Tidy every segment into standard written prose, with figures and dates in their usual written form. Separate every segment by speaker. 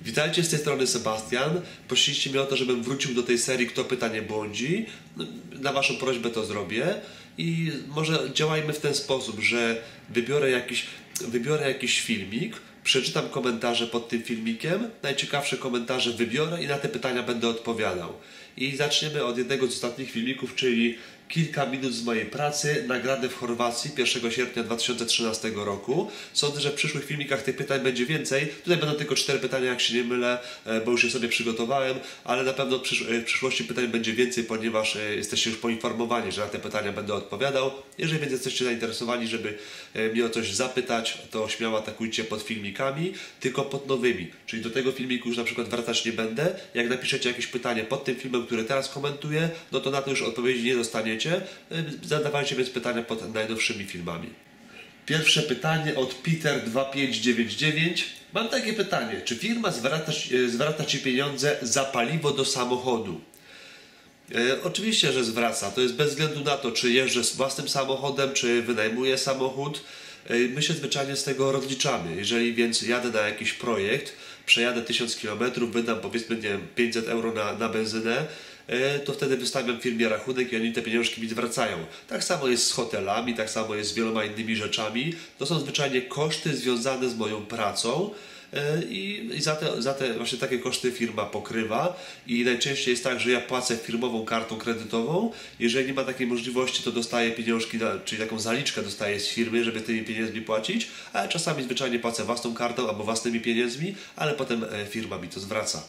Speaker 1: Witajcie, z tej strony Sebastian. Prosiliście mnie o to, żebym wrócił do tej serii Kto pyta nie błądzi. Na waszą prośbę to zrobię. I może działajmy w ten sposób, że wybiorę jakiś filmik, przeczytam komentarze pod tym filmikiem, najciekawsze komentarze wybiorę i na te pytania będę odpowiadał. I zaczniemy od jednego z ostatnich filmików, czyli kilka minut z mojej pracy, nagrane w Chorwacji 1 sierpnia 2013 roku. Sądzę, że w przyszłych filmikach tych pytań będzie więcej. Tutaj będą tylko 4 pytania, jak się nie mylę, bo już je sobie przygotowałem, ale na pewno w przyszłości pytań będzie więcej, ponieważ jesteście już poinformowani, że na te pytania będę odpowiadał. Jeżeli więc jesteście zainteresowani, żeby mnie o coś zapytać, to śmiało atakujcie pod filmikami, tylko pod nowymi. Czyli do tego filmiku już na przykład wracać nie będę. Jak napiszecie jakieś pytanie pod tym filmem, który teraz komentuję, no to na to już odpowiedzi nie dostaniecie. Zadawajcie więc pytania pod najnowszymi filmami. Pierwsze pytanie od Peter2599. Mam takie pytanie. Czy firma zwraca Ci pieniądze za paliwo do samochodu? Oczywiście, że zwraca. To jest bez względu na to, czy jeżdżę z własnym samochodem, czy wynajmuję samochód. My się zwyczajnie z tego rozliczamy. Jeżeli więc jadę na jakiś projekt, przejadę 1000 km, wydam powiedzmy nie wiem, 500 euro na benzynę, to wtedy wystawiam firmie rachunek i oni te pieniążki mi zwracają. Tak samo jest z hotelami, tak samo jest z wieloma innymi rzeczami. To są zwyczajnie koszty związane z moją pracą i za te właśnie takie koszty firma pokrywa. I najczęściej jest tak, że ja płacę firmową kartą kredytową. Jeżeli nie ma takiej możliwości, to dostaję pieniążki, czyli taką zaliczkę dostaję z firmy, żeby tymi pieniędzmi płacić, ale czasami zwyczajnie płacę własną kartą albo własnymi pieniędzmi, ale potem firma mi to zwraca.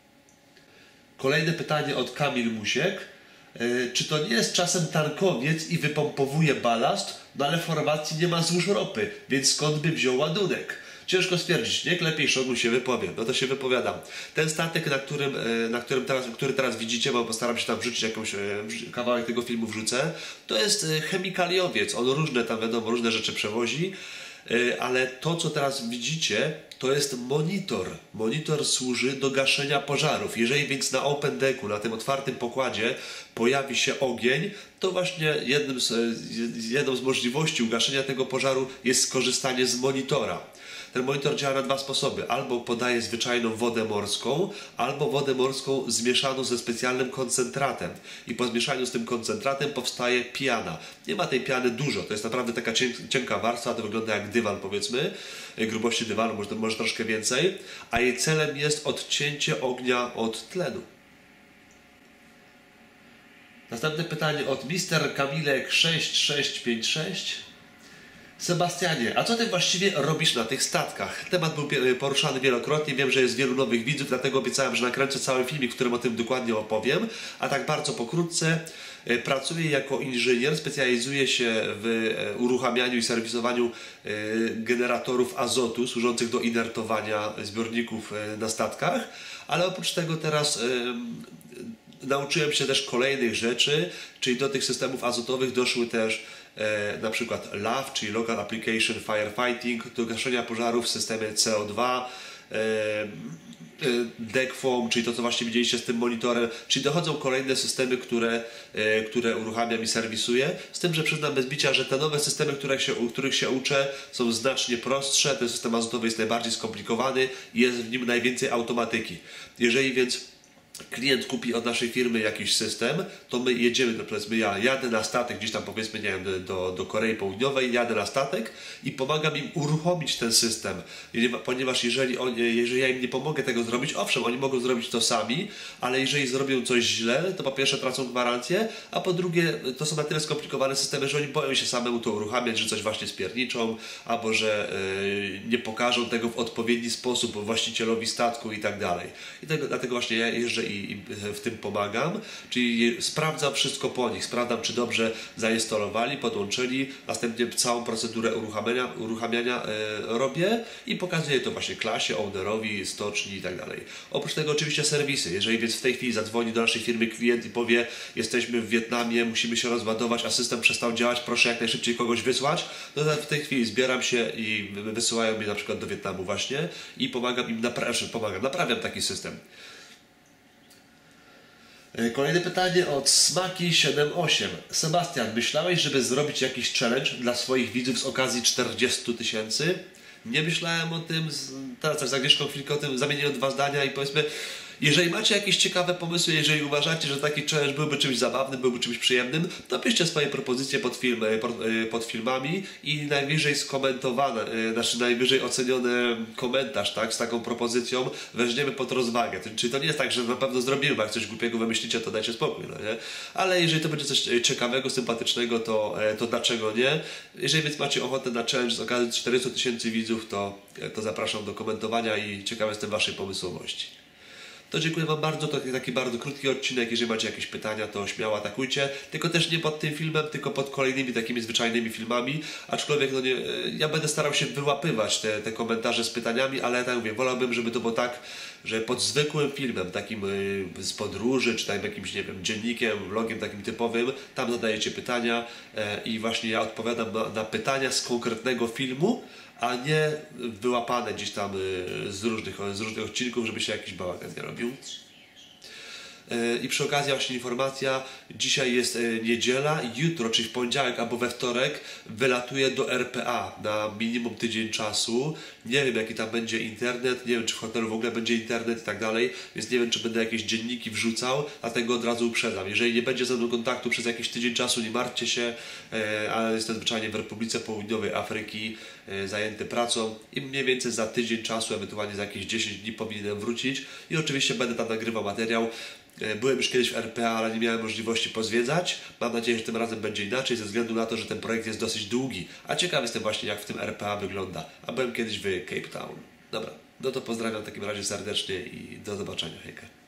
Speaker 1: Kolejne pytanie od Kamil Musiek. Czy to nie jest czasem tankowiec i wypompowuje balast? No ale w Chorwacji nie ma złóż ropy, więc skąd by wziął ładunek? Ciężko stwierdzić, niech lepiej Szogun się wypowie. No to się wypowiadam. Ten statek, który teraz widzicie, bo postaram się tam wrzucić jakąś kawałek tego filmu wrzucę, to jest chemikaliowiec. On różne tam wiadomo, różne rzeczy przewozi. Ale to, co teraz widzicie, to jest monitor. Monitor służy do gaszenia pożarów. Jeżeli więc na open decku, na tym otwartym pokładzie pojawi się ogień, to właśnie jedną z możliwości ugaszenia tego pożaru jest skorzystanie z monitora. Ten monitor działa na dwa sposoby. Albo podaje zwyczajną wodę morską, albo wodę morską zmieszaną ze specjalnym koncentratem. I po zmieszaniu z tym koncentratem powstaje piana. Nie ma tej piany dużo. To jest naprawdę taka cienka warstwa. To wygląda jak dywan, powiedzmy. Grubości dywanu, może troszkę więcej. A jej celem jest odcięcie ognia od tlenu. Następne pytanie od Mr. Kamilek 6656. Sebastianie, a co ty właściwie robisz na tych statkach? Temat był poruszany wielokrotnie, wiem, że jest wielu nowych widzów, dlatego obiecałem, że nakręcę cały filmik, w którym o tym dokładnie opowiem. A tak bardzo pokrótce, pracuję jako inżynier, specjalizuję się w uruchamianiu i serwisowaniu generatorów azotu służących do inertowania zbiorników na statkach, ale oprócz tego teraz nauczyłem się też kolejnych rzeczy, czyli do tych systemów azotowych doszły też na przykład LAF, czyli Local Application Firefighting, do gaszenia pożarów w systemie CO2, deck foam, czyli to, co właśnie widzieliście z tym monitorem, czyli dochodzą kolejne systemy, które uruchamiam i serwisuję, z tym, że przyznam bez bicia, że te nowe systemy, których się uczę, są znacznie prostsze, ten system azotowy jest najbardziej skomplikowany i jest w nim najwięcej automatyki. Jeżeli więc klient kupi od naszej firmy jakiś system, to my jedziemy, powiedzmy ja jadę na statek gdzieś tam powiedzmy, nie wiem, do Korei Południowej, jadę na statek i pomagam im uruchomić ten system, ponieważ jeżeli ja im nie pomogę tego zrobić, owszem, oni mogą zrobić to sami, ale jeżeli zrobią coś źle, to po pierwsze tracą gwarancję, a po drugie to są na tyle skomplikowane systemy, że oni boją się samemu to uruchamiać, że coś właśnie spierniczą, albo że nie pokażą tego w odpowiedni sposób właścicielowi statku i tak dalej. I dlatego właśnie ja jeżdżę i w tym pomagam, czyli sprawdzam wszystko po nich, sprawdzam, czy dobrze zainstalowali, podłączyli, następnie całą procedurę uruchamiania robię i pokazuję to właśnie klasie, ownerowi, stoczni i tak dalej. Oprócz tego oczywiście serwisy. Jeżeli więc w tej chwili zadzwoni do naszej firmy klient i powie, jesteśmy w Wietnamie, musimy się rozładować, a system przestał działać, proszę jak najszybciej kogoś wysłać, no to w tej chwili zbieram się i wysyłają mnie na przykład do Wietnamu właśnie i pomagam im naprawiam taki system. Kolejne pytanie od Smaki78. Sebastian, myślałeś, żeby zrobić jakiś challenge dla swoich widzów z okazji 40 000? nie myślałem o tym, teraz z Agnieszką chwilkę o tym zamieniłem 2 zdania i powiedzmy, jeżeli macie jakieś ciekawe pomysły, jeżeli uważacie, że taki challenge byłby czymś zabawnym, byłby czymś przyjemnym, to piszcie swoje propozycje pod filmami i najwyżej skomentowane, znaczy najwyżej oceniony komentarz, tak, z taką propozycją weźmiemy pod rozwagę. Czyli to nie jest tak, że na pewno zrobimy, jak coś głupiego wymyślicie, to dajcie spokój, no nie? Ale jeżeli to będzie coś ciekawego, sympatycznego, to dlaczego nie? Jeżeli więc macie ochotę na challenge z okazji 400 000 widzów, to zapraszam do komentowania i ciekawy jestem waszej pomysłowości. To dziękuję wam bardzo, to taki bardzo krótki odcinek, jeżeli macie jakieś pytania, to śmiało atakujcie, tylko też nie pod tym filmem, tylko pod kolejnymi takimi zwyczajnymi filmami, aczkolwiek no nie, ja będę starał się wyłapywać te komentarze z pytaniami, ale tak mówię, wolałbym, żeby to było tak, że pod zwykłym filmem, takim z podróży, czy tam jakimś, nie wiem, dziennikiem, vlogiem takim typowym, tam zadajecie pytania i właśnie ja odpowiadam na pytania z konkretnego filmu, a nie wyłapane gdzieś tam z różnych odcinków, żeby się jakiś bałagan nie robił. I przy okazji właśnie informacja, dzisiaj jest niedziela, jutro, czyli w poniedziałek albo we wtorek wylatuję do RPA na minimum tydzień czasu. Nie wiem, jaki tam będzie internet, nie wiem, czy w hotelu w ogóle będzie internet i tak dalej, więc nie wiem, czy będę jakieś dzienniki wrzucał, dlatego od razu uprzedzam. Jeżeli nie będzie ze mną kontaktu przez jakiś tydzień czasu, nie martwcie się, ale jestem zwyczajnie w Republice Południowej Afryki, zajęty pracą i mniej więcej za tydzień czasu, ewentualnie za jakieś 10 dni powinienem wrócić i oczywiście będę tam nagrywał materiał. Byłem już kiedyś w RPA, ale nie miałem możliwości pozwiedzać. Mam nadzieję, że tym razem będzie inaczej, ze względu na to, że ten projekt jest dosyć długi. A ciekaw jestem właśnie, jak w tym RPA wygląda. A byłem kiedyś w Cape Town. Dobra, no to pozdrawiam w takim razie serdecznie i do zobaczenia. Hejka.